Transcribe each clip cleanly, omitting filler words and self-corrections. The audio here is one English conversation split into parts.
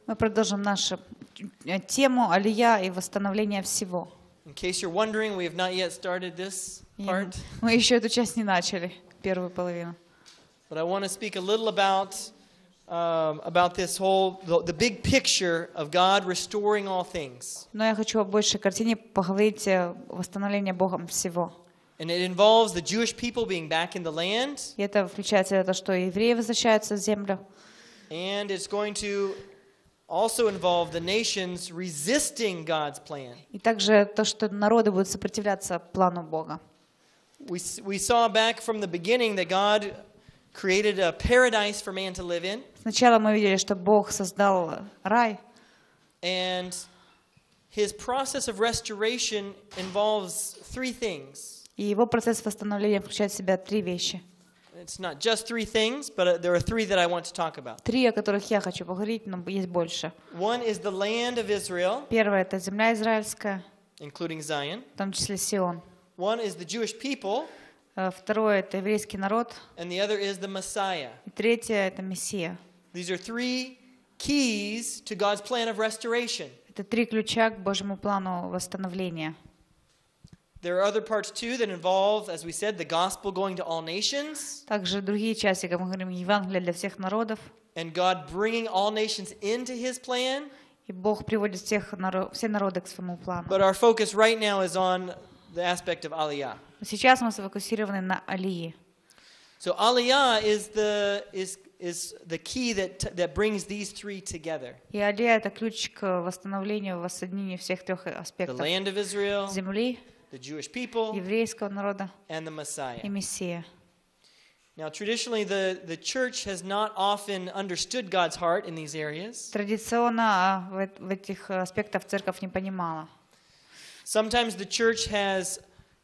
Мы продолжим нашу тему Алия и восстановление всего. In case you're wondering, we have not yet started this part. Мы еще эту часть не начали, первую половину. But I want to speak a little about this whole the big picture of God restoring all things. Но я хочу о большей картине поговорить о восстановлении Богом всего. And it involves the Jewish people being back in the land. И это включает в себя то, что евреи возвращаются в землю. And it's going to also involve the nations resisting God's plan. И также то, что народы будут сопротивляться плану Бога. We saw back from the beginning that God created a paradise for man to live in. Сначала мы видели, что Бог создал рай. And his process of restoration involves three things. И его процесс восстановления включает в себя три вещи. It's not just three things, but there are three that I want to talk about. Три, о которых я хочу поговорить, но есть больше. One is the land of Israel, Первое — это земля израильская, including Zion. в том числе Сион. One is the Jewish people, Второе — это еврейский народ. and the other is the Messiah. И третье — это Мессия. These are three keys to God's plan of restoration. Это три ключа к Божьему плану восстановления. There are other parts too that involve, as we said, the gospel going to all nations. Также другие части, как мы говорим, Евангелие для всех народов. And God bringing all nations into His plan. И Бог приводит все народы к своему плану. But our focus right now is on the aspect of Aliyah. Сейчас мы сфокусированы на Алии. So Aliyah is the key that brings these three together. И Алия — это ключ к восстановлению, воссоединению всех трех The аспектов: land of Israel, земли, the Jewish people, еврейского народа and the Messiah. и Мессия. Now, traditionally, the church has not often understood God's heart in these areas. Традиционно в этих аспектах церковь не понимала. Sometimes the church has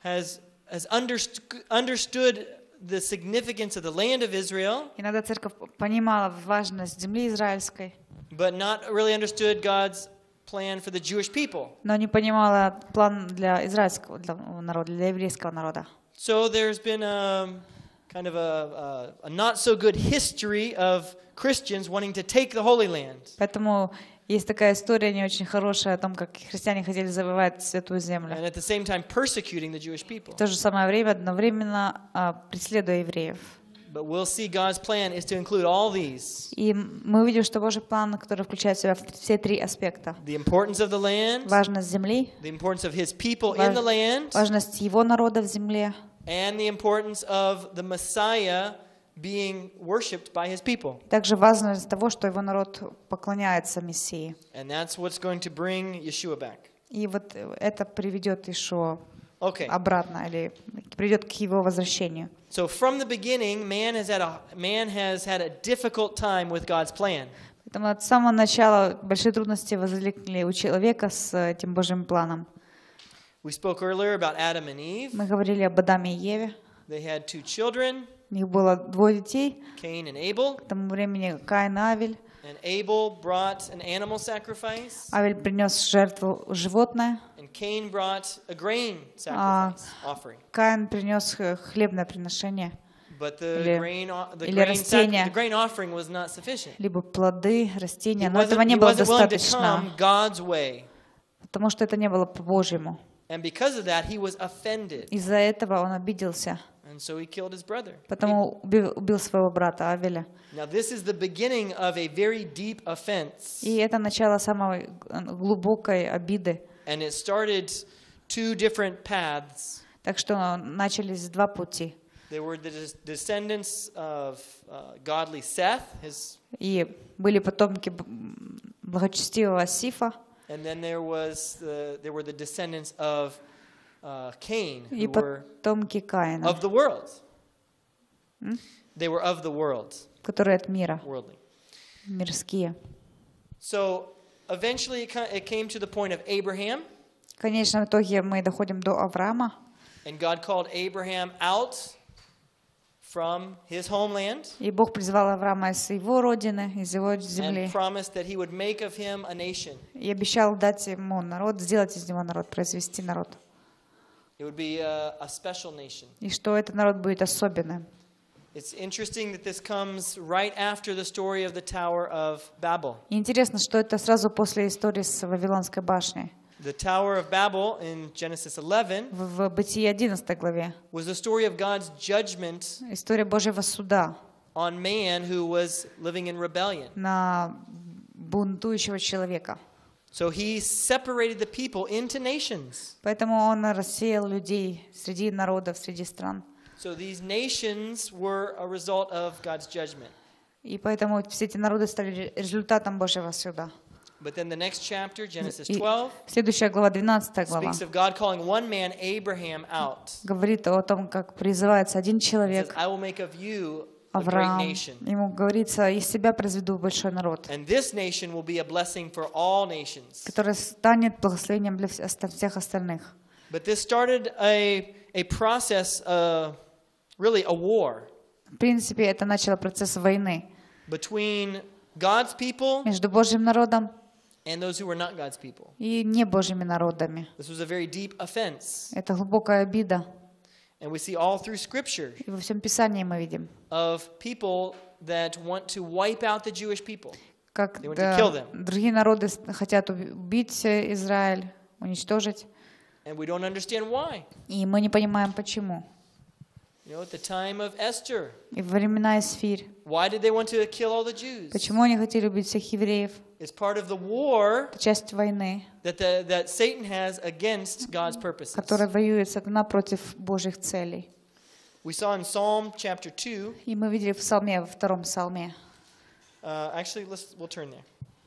understood the significance of the land of Israel, Иногда церковь понимала важность земли израильской, but not really understood God's plan for the Jewish people. но не понимала план для израильского народа, для еврейского народа. So there's been kind of a not so good history of Christians wanting to take the Holy Land. Поэтому есть такая история не очень хорошая о том, как христиане хотели завоевать Святую Землю. And at the same time persecuting the Jewish people. В то же самое время одновременно преследуя евреев. But we'll see God's plan is to include all these. И мы увидим, что Божий план, который включает в себя все три аспекта: The importance of the land, важность земли, the importance of His people in the land, важность его народа в земле, and the importance of the Messiah being worshipped by His people. также важность того, что его народ поклоняется Мессии. And that's what's going to bring Yeshua back. И вот это приведет Ишуа Okay. обратно, или приведет к его возвращению. So from the beginning, man has had a difficult time with God's plan. Поэтому от самого начала большие трудности возникли у человека с этим Божьим планом. We spoke earlier about Adam and Eve. Мы говорили об Адаме и Еве. They had two children, У них было двое детей. Cain and Abel. К тому времени Каин и Авель. And Abel brought an animal sacrifice. Авель принес жертву животное. And Cain brought a grain sacrifice offering. Каин принес хлебное приношение. But Или растения. the grain offering was not sufficient. Либо плоды, растения. Но He этого не было wasn't willing to достаточно, come God's way. потому что это не было по-божьему. And because of that, he was offended. Из-за этого он обиделся. And so he killed his brother. Потому убил своего брата Авеля. Now this is the beginning of a very deep offense. И это начало самой глубокой обиды. And it started two different paths. Так что начались два пути. There were the descendants of godly Seth, И были потомки благочестивого Сифа. and then there were the descendants of Cain, И who were потомки Каина, of the world. They were of the world, которые от мира, worldly. мирские. So eventually it came to the point of Abraham, В конечном итоге мы доходим до Авраама. and God called Abraham out from his homeland И Бог призвал Авраама из его родины, из его земли. and promised that he would make of him a nation. И обещал дать ему народ, сделать из него народ, произвести народ. It would be a special nation. И что этот народ будет особенным. It's interesting that this comes right after the story of the Tower of Babel. Интересно, что это сразу после истории с Вавилонской башней. The Tower of Babel in Genesis 11 В Бытие 11 главе. was the story of God's judgment История Божьего суда on man who was living in rebellion. на бунтующего человека. So he separated the people into nations. Поэтому он рассеял людей среди народов, среди стран. So these nations were a result of God's judgment. И поэтому все эти народы стали результатом Божьего суда. But then the next chapter, Genesis И 12, следующая глава, 12 глава, speaks of God calling one man, Abraham, out. говорит о том, как призывается один He says, человек, I will make of you a great Авраам. nation. Ему говорится, из себя произведу большой народ, And this nation will be a blessing for all nations. который станет благословением для всех остальных. But this started a process, really a war В принципе, это начало процесс войны between God's people между Божьим народом and those who were not God's people. и не Божьими народами. This was a very deep offense. Это глубокая обида. And we see all through Scripture И во всем Писании мы видим, of people that want to wipe out the Jewish people. как They want to kill them. другие народы хотят убить Израиль, уничтожить. And we don't understand why. И мы не понимаем, почему. You know, at the time of Esther, И во времена Эсфирь, why did they want to kill all the Jews? почему они хотели убить всех евреев? It's part of the war Это часть войны, that Satan has against God's purposes. которая воюет сатана против Божьих целей. We saw in Psalm chapter 2. И мы видели в псалме, во втором псалме. Actually, we'll turn there.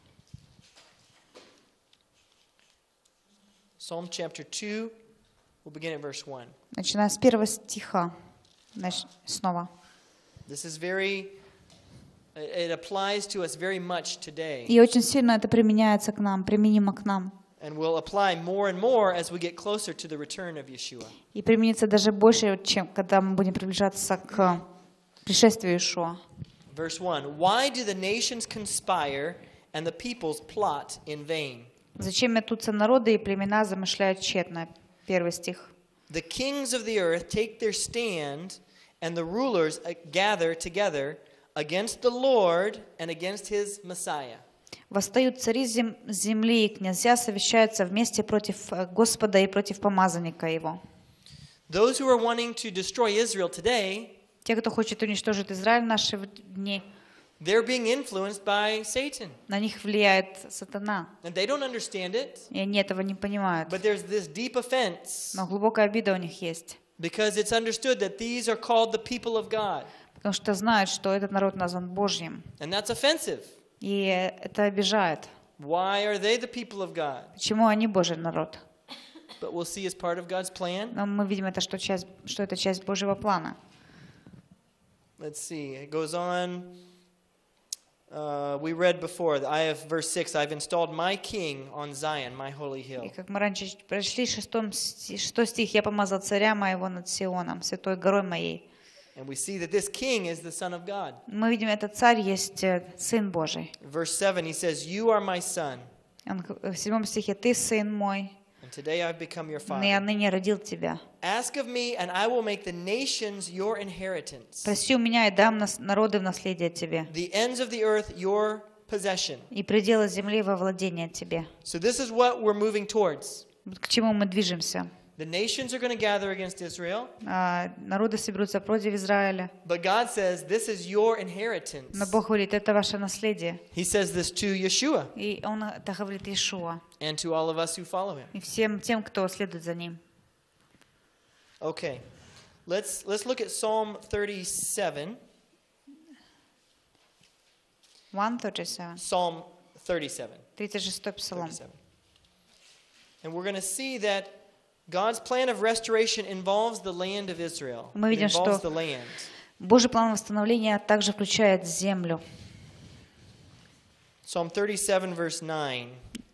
Psalm chapter 2, we'll begin at verse 1. Начиная с первого стиха. Снова. This is it applies to us very much today. И очень сильно это применяется к нам, применимо к нам. And will apply more and more as we get closer to the return of Yeshua. И применится даже больше, чем когда мы будем приближаться к пришествию Иешуа. Verse 1. Why do the nations conspire and the peoples plot in vain? Зачем метутся народы и племена замышляют тщетно? Первый стих. The kings of the earth take their stand, and the rulers gather together against the Lord and against his Messiah. Восстают цари земли и князья совещаются вместе против Господа и против помазанника его. Those who are wanting to destroy Israel today, Те, кто хочет уничтожить Израиль в наши дни, they're being influenced by Satan. на них влияет сатана. And they don't understand it, И они этого не понимают. but there's this deep offense Но глубокая обида у них есть. because it's understood that these are called the people of God. Потому что знают, что этот народ назван Божьим. And that's offensive. И это обижает. Why are they the people of God? Почему они Божий народ? But we'll see as part of God's plan. Но мы видим, что это часть Божьего плана. Let's see. It goes on. We read before. I have verse 6. I've installed my king on Zion, my holy hill. И как мы раньше прочли, 6 стих, «Я помазал царя моего над Сионом, святой горой моей». And we see that this king is the Son of God. Мы видим, этот царь есть Сын Божий. Verse 7, he says, You are my son, В 7 стихе, «Ты сын мой, and today I've become your но я father. ныне родил тебя. Ask of me, and I will make the nations your inheritance, Проси у меня, и дам народы в наследие тебе, the ends of the earth your possession." и пределы земли во владение тебе». So this is what we're moving towards. К чему мы движемся? The nations are going to gather against Israel, Народы соберутся против Израиля. but God says, this is your inheritance. Но Бог говорит, это ваше наследие. He says this to Yeshua И Он это говорит Иешуа. and to all of us who follow him. И всем тем, кто следует за Ним. Okay, let's look at Psalm 37. 137. Psalm 37. 36-й псалом. 37. And we're going to see that God's plan of restoration involves the land of Israel. Мы It видим, involves что the land. Божий план восстановления также включает землю. Psalm 37, verse 9.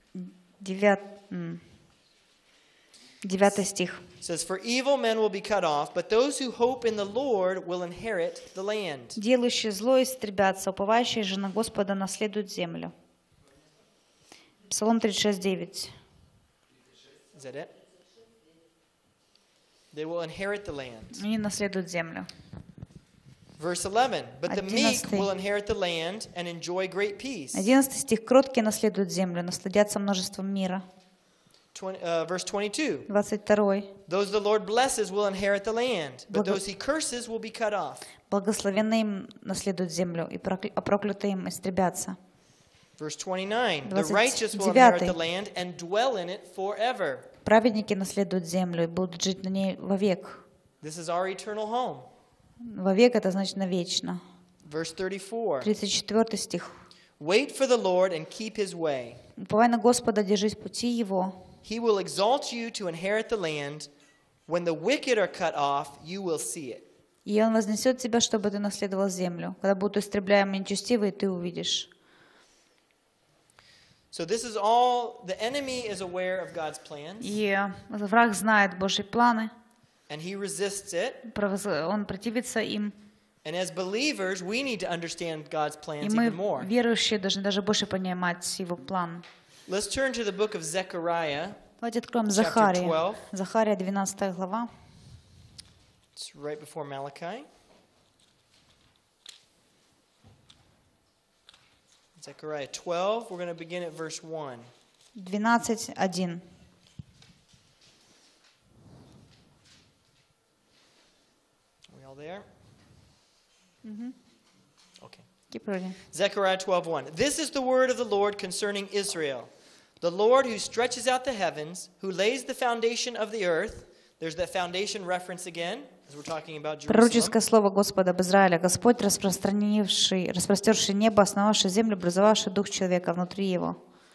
9 стих. It says, For evil men will be cut off, but those who hope in the Lord will inherit the land. «Делающие зло истребятся, уповающие же на Господа наследуют землю». Псалом 36:9. Is that it? They will inherit the land. Они наследуют землю. Verse 11. But the meek will inherit the land and enjoy great peace. 11 стих. Кроткие наследуют землю, насладятся множеством мира. Verse 22. 22. Those the Lord blesses will inherit the land, but those he curses will be cut off. Благословенные им наследуют землю, а проклятые им истребятся. Verse 29. The righteous will inherit the land and dwell in it forever. Праведники наследуют землю и будут жить на ней вовек. This is our eternal home. Вовек это значит навечно. Verse 34. 34 стих. Wait for the Lord and keep his way. Уповай на Господа, держись пути Его. He will exalt you to inherit the land. When the wicked are cut off, you will see it. И Он вознесет тебя, чтобы ты наследовал землю. Когда будут истребляемы нечестивые, ты увидишь. So this is all, the enemy is aware of God's plans. И враг знает Божьи планы. And he resists it. Он противится им. And as believers, we need to understand God's plans И even мы, more. верующие, должны даже больше понимать Его план. Let's turn to the book of Zechariah. Давайте откроем Chapter Захария. 12. Захария, 12 глава. It's right before Malachi. Zechariah 12, we're going to begin at verse 1. 12:1. Are we all there? Okay. Keep reading. Zechariah 12:1. This is the word of the Lord concerning Israel. The Lord who stretches out the heavens, who lays the foundation of the earth. There's that foundation reference again, as we're talking about Jerusalem. Пророческое слово Господа об Израиле. Господь, распростерший небо, основавший землю, образовавший дух человека внутри его.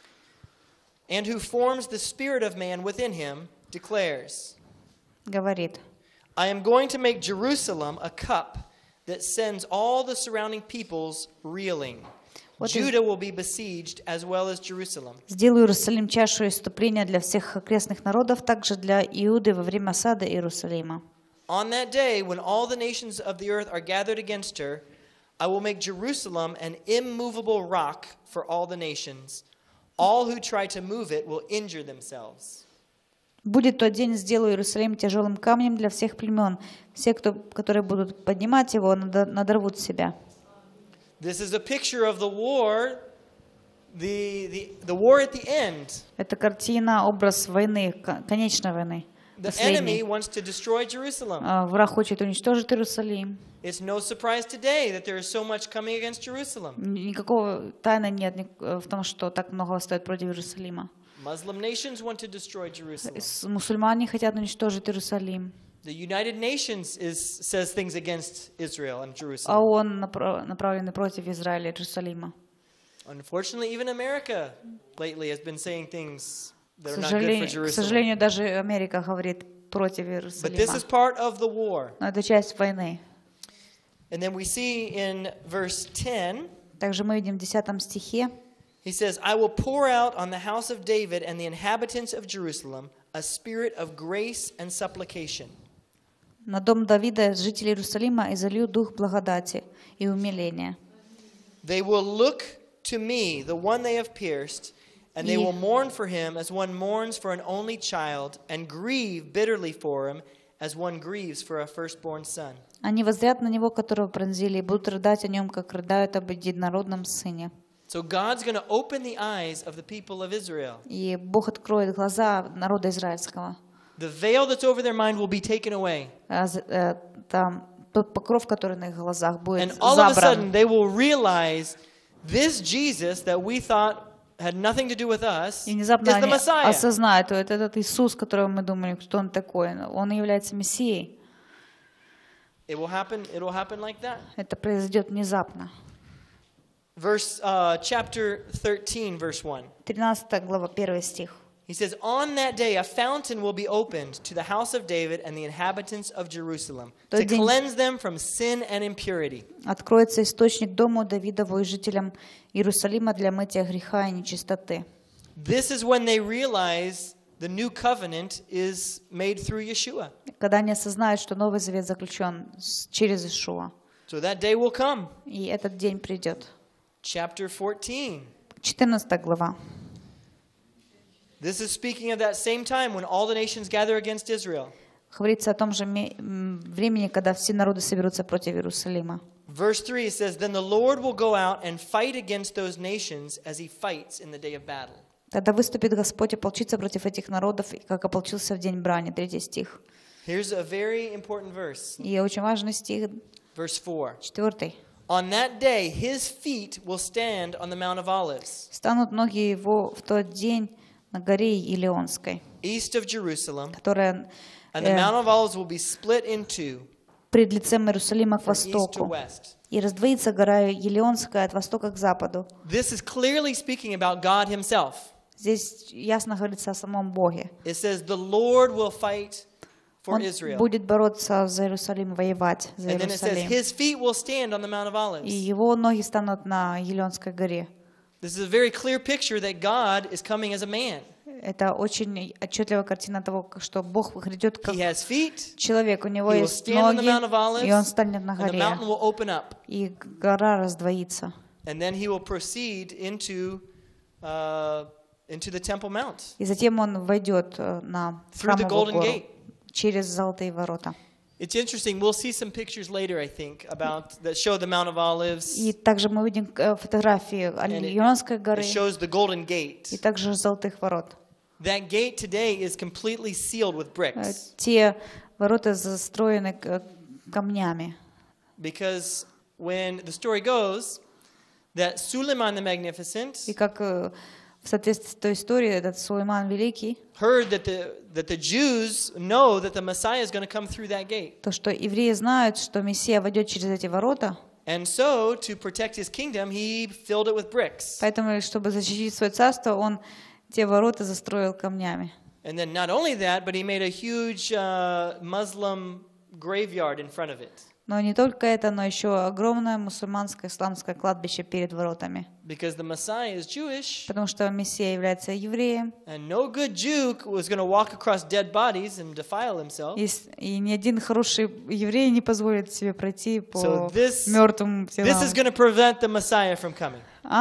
And who forms the spirit of man within him, declares, Говорит. I am going to make Jerusalem a cup that sends all the surrounding peoples reeling. Judah will be besieged as well as Jerusalem. Сделаю Иерусалим чашу исступления для всех окрестных народов, также для Иуды во время осады Иерусалима. On that day, when all the nations of the earth are gathered against her, I will make Jerusalem an immovable rock for all the nations. All who try to move it will injure themselves. Будет тот день, сделаю Иерусалим тяжелым камнем для всех племен. Все, которые будут поднимать его, надорвут себя. This is a picture of the war, the war at the end. Это картина, образ войны, конечной войны. The enemy wants to destroy Jerusalem. Враг хочет уничтожить Иерусалим. It's no surprise today that there is so much coming against Jerusalem. Никакого тайны нет в том, что так много восстает против Иерусалима. Muslim nations want to destroy Jerusalem. Мусульмане хотят уничтожить Иерусалим. The United Nations says things against Israel and Jerusalem. А ООН направлены против Израиля и Иерусалима. Unfortunately, even America lately has been saying things that are not good for К Jerusalem. сожалению, даже Америка говорит против But this Иерусалима. is part of the war. Но это часть войны. And then we see in verse 10, Также мы видим в 10 стихе, he says, I will pour out on the house of David and the inhabitants of Jerusalem a spirit of grace and supplication. на дом Давида, жителей Иерусалима, изолью дух благодати и умиления. They will look to me, the one they have pierced, and they will mourn for him as one mourns for an only child, and grieve bitterly for him as one grieves for a firstborn son. Они воззрят на него, которого пронзили, и будут рыдать о нем, как рыдают об единородном сыне. So God's going to open the eyes of the people of Israel. И Бог откроет глаза народа израильского. The veil that's over their mind will be taken away. Там тот покров, который на их глазах, будет And all of a sudden забран. they will realize this Jesus that we thought had nothing to do with us И is внезапно the они Messiah. осознают, что этот Иисус, которого мы думали, кто он такой, он является Мессией. It will happen like that. Это произойдет внезапно. Chapter 13, verse 1. 13 глава, 1 стих. He says, on that day a fountain will be opened to the house of David and the inhabitants of Jerusalem to cleanse them from sin and impurity. Откроется источник дому Давидову и жителям Иерусалима для мытия греха и нечистоты. This is when they realize the new covenant is made through Yeshua. Когда они осознают, что Новый Завет заключен через Иешуа. So that day will come. И этот день придет. Chapter 14. 14 глава. This is speaking of that same time when all the nations gather against Israel. Говорится о том же времени, когда все народы соберутся против Иерусалима. Verse 3 says, "Then the Lord will go out and fight against those nations as he fights in the day of battle." Тогда выступит Господь и ополчится против этих народов, как ополчился в день брани. 3 стих. Here's a very important verse. И очень важный стих, Verse 4. 4. On that day, his feet will stand on the Mount of Olives, Станут ноги его в тот день на горе Илионской, east of Jerusalem, которая and the Mount of Olives will be split in two, пред лицем Иерусалима к from east to востоку. west. И раздвоится гора Елеонская от востока к западу. This is clearly speaking about God himself. Здесь ясно говорится о самом Боге. It says, the Lord will fight for Он Israel. будет бороться за Иерусалим, воевать за And then it says, Иерусалим. his feet will stand on the Mount of И Olives. его ноги станут на Елеонской горе. This is a very clear picture that God is coming as a man. Это очень отчетливая картина того, что Бог грядет как He has feet, человек. У него he will есть stand on the Mount of ноги, и Olives, он станет на and the горе. mountain will open up. И гора раздвоится. And then he will proceed into the Temple Mount, И затем он войдет на through the храмовую Golden гору Gate. через золотые ворота. It's interesting. We'll see some pictures later, I think, about that show the Mount of Olives. И также мы видим фотографии Елеонской горы It shows the Golden и Gate. также золотых ворот. That gate today is completely sealed with bricks Те ворота застроены камнями. because when the story goes that Suleiman the Magnificent И как в соответствии с той историей, этот Сулейман Великий, heard that the Jews know that the Messiah is going to come through that gate. то, что евреи знают, что Мессия войдет через эти ворота, And so, to protect his kingdom, he filled it with bricks. поэтому, чтобы защитить свое царство, он те ворота застроил камнями. And then not only that, but he made a huge Muslim graveyard in front of it. Но не только это, но еще огромное мусульманское исламское кладбище перед воротами. Because the Messiah is Jewish, Потому что Мессия является евреем, and no good Jew was going to walk across dead bodies and defile himself. и ни один хороший еврей не позволит себе пройти по So мертвым This is телам. going to prevent the Messiah from coming.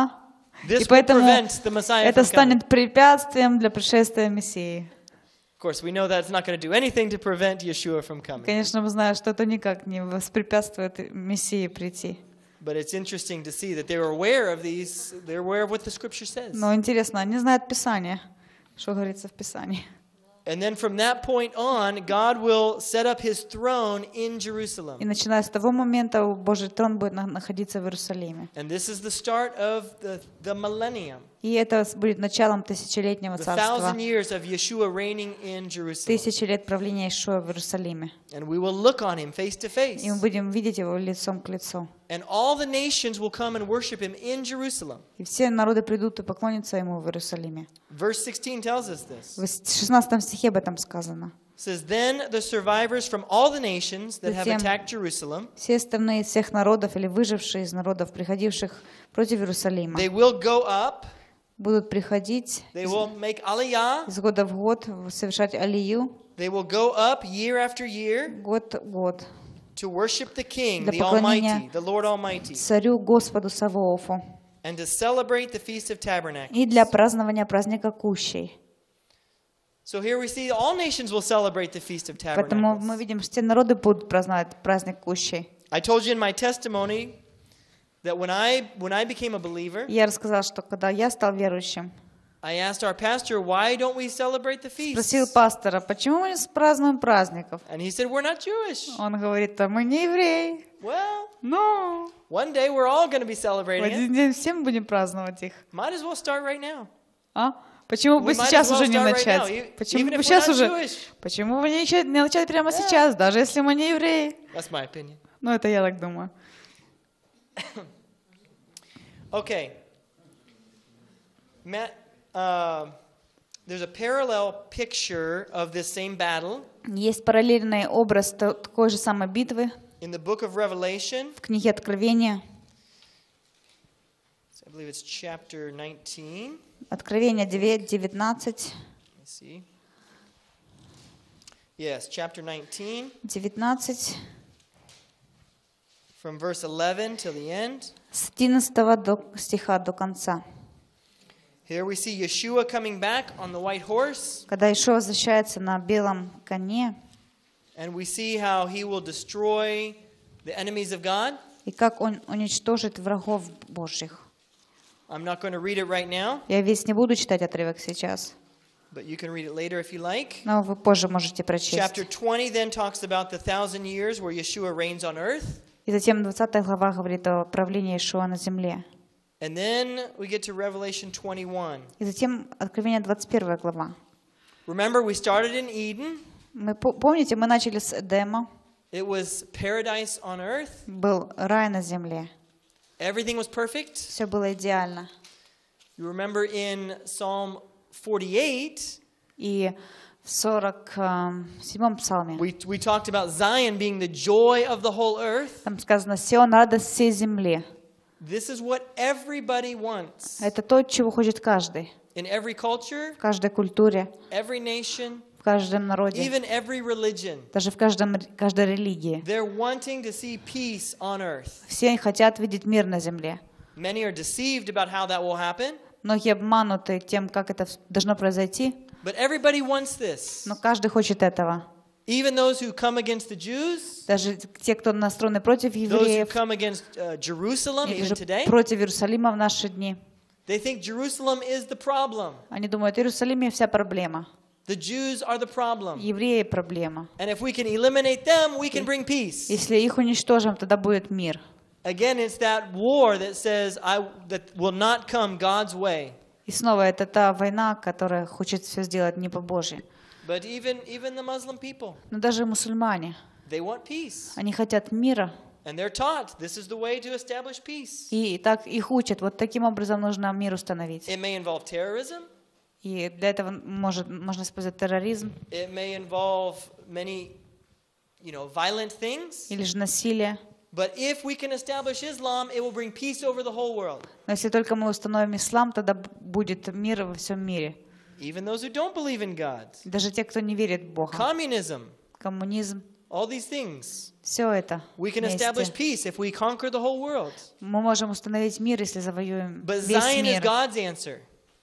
И This will поэтому prevent the Messiah это from coming. станет препятствием для пришествия Мессии. Of course, we know that's not going to do anything to prevent Yeshua from coming. Конечно, мы знаем, что это никак не воспрепятствует Мессии прийти. But it's interesting to see that they were aware of these. They're aware of what the Scripture says. Но интересно, они знают Писание, что говорится в Писании. And then from that point on, God will set up His throne in И Jerusalem. начиная с того момента Божий трон будет находиться в Иерусалиме. And this is the start of the millennium. И это будет началом тысячелетнего The царства. 1,000 years of Yeshua reigning in Jerusalem. 1000 лет правления Ишуа в Иерусалиме. And we will look on Him face to face. И мы будем видеть его лицом к лицу. And all the nations will come and worship Him in Jerusalem. И все народы придут и поклонятся ему в Иерусалиме. Verse 16 tells us this. В 16 стихе об этом сказано. It says, "Then the survivors from all the nations that have Затем attacked Jerusalem, все остальные из всех народов или выжившие из народов, приходивших против Иерусалима, they will go up, будут приходить they will make aliyah, из года в год, совершать алию, they will go up year after year год в год, to worship the King, для the поклонения Almighty, the Lord Almighty, царю Господу Саваофу and to celebrate the Feast of Tabernacles." и для празднования праздника Кущей. So here we see all nations will celebrate the Feast of Поэтому мы Tabernacles. видим, что все народы будут праздновать праздник Кущей. I told you in my testimony that when I became a believer, Я рассказала, что когда я стал верующим, I asked our pastor, "Why don't we celebrate the feast?" спросил пастора, почему мы не празднуем праздников? And he said, "We're not Jewish." Он говорит, а мы не евреи. Well, Ну, one day we're all going to be в celebrating it. один день все мы будем праздновать их. Might as well start right now. А? Почему бы We might сейчас as well уже не start right начать? now, Почему even бы if we're сейчас not уже? Jewish. Почему бы не начать прямо сейчас, даже если мы не евреи? That's my opinion. Ну, это я так думаю. Okay. Matt, there's a parallel picture of this same battle Есть параллельный образ такой же самой битвы in the book of Revelation. в книге Откровения. I believe it's chapter 19. Откровение 19. Let's see. Yes, chapter 19, 19, from verse 11 till the end. с 11 стиха до конца. Here we see Yeshua coming back on the white horse, Когда Ишуа возвращается на белом коне, and we see how he will destroy the enemies of God. и как Он уничтожит врагов Божьих. I'm not going to read it right now, Я весь не буду читать отрывок сейчас, but you can read it later if you like. но вы позже можете прочесть. Chapter 20 then talks about the 1,000 years where Yeshua reigns on earth. И затем 20 глава говорит о правлении Иешуа на земле. And then we get to Revelation 21. И затем Откровение 21 глава. Remember, we started in Eden. Помните, мы начали с Эдема. It was paradise on earth. Был рай на земле. Everything was perfect. Все было идеально. You remember in Psalm 48, И в 47-м псалме we talked about Zion being the joy of the whole earth. там сказано: «Сион — радость всей земли». This is what everybody wants. Это то, чего хочет каждый. In every culture, В каждой культуре, every nation, в каждом народе, even every religion. даже в каждой религии. They're wanting to see peace on earth. Все хотят видеть мир на земле. Many are deceived about how that will happen. Многие обмануты тем, как это должно произойти. But everybody wants this. Но каждый хочет этого. Even those who come against the Jews, Даже те, кто настроены против those who евреев, come against Jerusalem, или even же today, против Иерусалима в наши дни. they think Jerusalem is the problem. Они думают, в Иерусалиме вся проблема. The Jews are the problem. Евреи — проблема. And if we can eliminate them, we can bring peace. Если их уничтожим, тогда будет мир. Again, it's that war that says that will not come God's way. И снова это та война, которая хочет все сделать не по-божьи. But even the Muslim people, Но даже мусульмане, they want peace. они хотят мира. And they're taught this is the way to establish peace. И так их учат. Вот таким образом нужно мир установить. It may involve terrorism. И для этого можно использовать терроризм. It may involve many, violent things. Или же насилие. But if we can establish Islam, it will bring peace over the whole world. Но если только мы установим ислам, тогда будет мир во всем мире. Even those who don't believe in God. Даже те, кто не верит в Бога. Communism. Коммунизм. All these things. Все это We can establish вместе. peace if we conquer the whole world. Мы можем установить мир, если завоюем But весь Zion is мир. God's answer.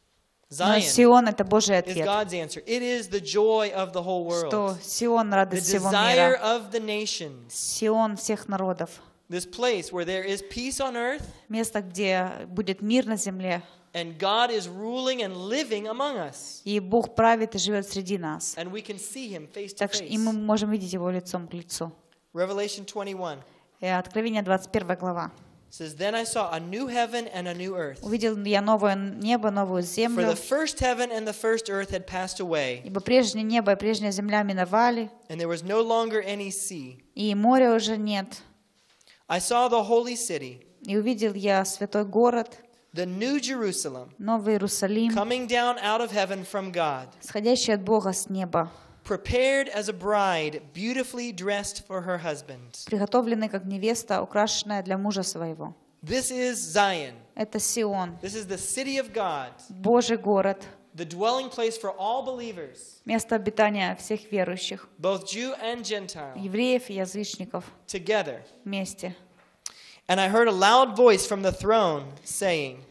Но Zion Сион — это Божий is ответ. God's answer. It is the joy of the whole Что world. Сион — The радость всего desire мира. of the nations. Сион всех народов. This place where there is peace on earth Место, где будет мир на земле. and God is ruling and living among us. И Бог правит и живет среди нас. And we can see Him face to Так что и мы face. можем видеть Его лицом к лицу. Revelation 21 И Откровение 21 глава. says, Then I saw a new heaven and a new earth. Увидел я новое небо, новую For землю. the first heaven and the first earth had passed away, Ибо прежнее небо и прежняя земля миновали, and there was no longer any sea. и моря уже нет. I saw the holy city, И увидел я святой город, the new Jerusalem, Новый Иерусалим, coming down out of heaven from God, сходящий от Бога с неба, prepared as a bride, beautifully dressed for her husband. приготовленный как невеста, украшенная для мужа своего. This is Zion. Это Сион, This is the city of God, Божий город, the dwelling place for all believers, место обитания всех верующих, both Jew and Gentile, евреев и язычников together. вместе. And I heard a loud voice from the throne saying,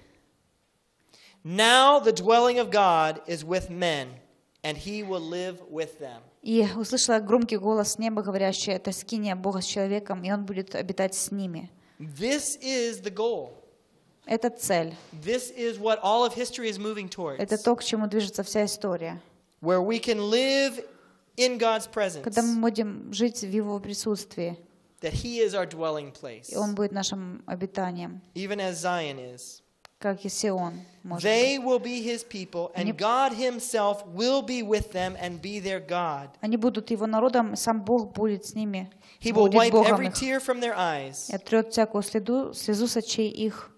Now the dwelling of God is with men, and He will live with them. И услышала громкий голос неба, говорящий: это скиния Бога с человеком, и Он будет обитать с ними. This is the goal. Это цель. This is what all of history is moving Это towards. то, к чему движется вся история. Where we can live in God's presence. Когда мы будем жить в Его присутствии, That He is our dwelling place. и Он будет нашим обитанием, Even as Zion is. как и Сион. Может They быть. will be His people, and Они- God Himself will be with them and be their God. Они будут Его народом, и сам Бог будет с ними, He will будет wipe Богом every их, tear from their eyes. и отрет всякую слезу с очей их.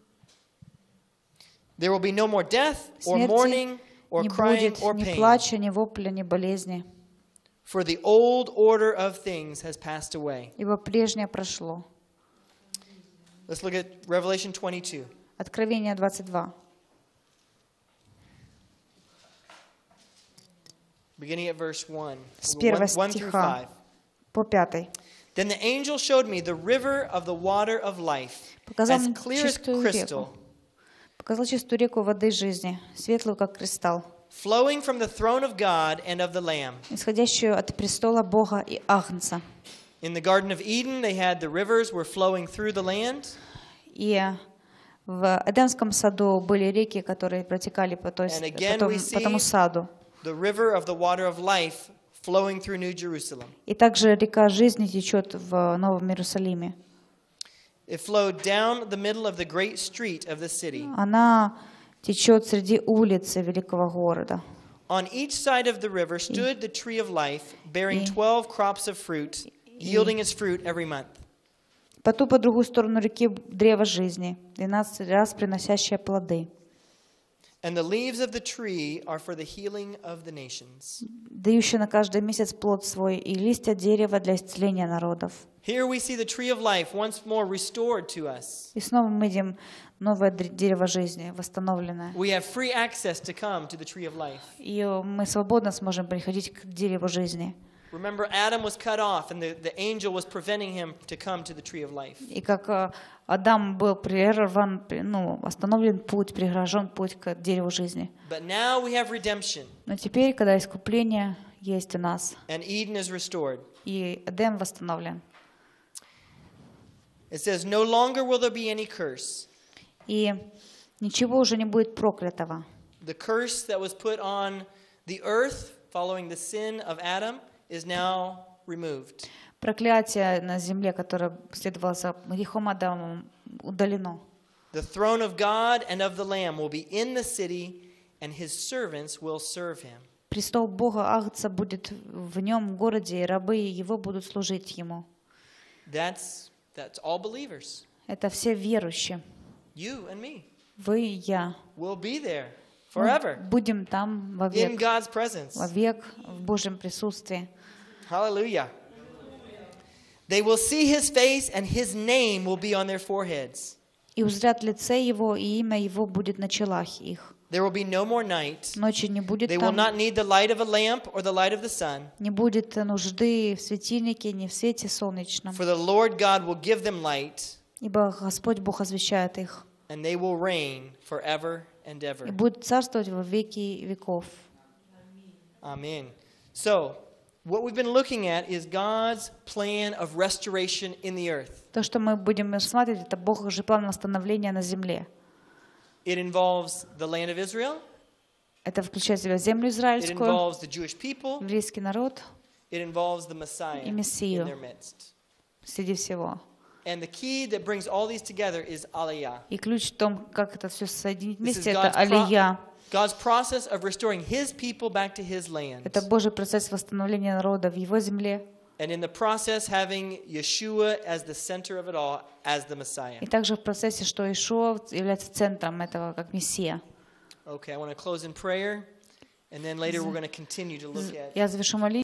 There will be no more death, or Смерти mourning, or не crying, будет or ни pain. плача, ни вопля, ни болезни, For the old order of things has passed away. ибо прежнее прошло. Let's look at Revelation 22. Откровение 22. Beginning at verse 1. С первого 1 through стиха 5. по 5. Then the angel showed me the river of the water of life, Показал as мне clear as чистую crystal, реку. Показал чистую реку воды жизни, светлую, как кристалл, flowing from the throne of God and of the Lamb. исходящую от престола Бога и Агнца. In the Garden of Eden, they had the rivers were flowing through the land. И в Эдемском саду были реки, которые протекали по тому саду. The river of the water of life flowing through New Jerusalem. И также река жизни течет в Новом Иерусалиме. It flowed down the middle of the great street of the city. Она течет среди улиц великого города. On each side of the river stood the tree of life, bearing 12 crops of fruit, yielding its fruit every month. По ту, по другую сторону реки древо жизни, 12 раз приносящее плоды. And the leaves of the tree are for the healing of the nations. Дающее на каждый месяц плод свой, и листья дерева для исцеления народов. Here we see the tree of life once more restored to us. И снова мы видим новое дерево жизни, восстановленное. We have free access to come to the tree of life. И мы свободно сможем приходить к дереву жизни. Remember, Adam was cut off, and the angel was preventing him to come to the tree of life. И как Адам был прерван, остановлен путь, прегражен путь к дереву жизни. But now we have redemption. Но теперь, когда искупление есть у нас, and Eden is restored. И Эдем восстановлен. It says, "No longer will there be any curse." И ничего уже не будет проклятого. The curse that was put on the earth following the sin of Adam is now removed. Проклятие на земле, которое следовало за грехом Адама, удалено. The throne of God and of the Lamb will be in the city, and his servants will serve him. Престол Бога Агнца будет в нем, в городе, и рабы его будут служить ему. That's all believers. Это все верующие. You and me. Вы и я. We'll be there forever. Мы будем там вовек. In God's presence. Вовек в Божьем присутствии. Hallelujah. They will see his face, and his name will be on their foreheads. И узрят лице его, и имя его будет на челах их. There will be no more night. Ночи не будет They will там. not need the light of a lamp or the light of the sun. Не будет нужды в светильнике, ни в свете солнечном. For the Lord God will give them light. Ибо Господь Бог освещает их. And they will reign forever and ever. И будет царствовать во веки веков. Amen. So, what we've been looking at is God's plan of restoration in the earth. То, что мы будем рассматривать, это Божий план восстановления на земле. It involves the land of Israel. Это включает в себя землю It израильскую, involves the Jewish people. еврейский народ It involves the Messiah и in Мессию their midst. среди всего. And the key that brings all these together is Aliyah. И ключ в том, как это все соединить This is вместе, это Алия. God's process of restoring his people back to his land. Это Божий процесс восстановления народа в его земле. And in the process, having Yeshua as the center of it all, as the Messiah. И также в процессе, что Иешуа является центром этого, как Мессия. Okay, I want to close in prayer, and then later we're going to continue to look at. Я завершу молитву.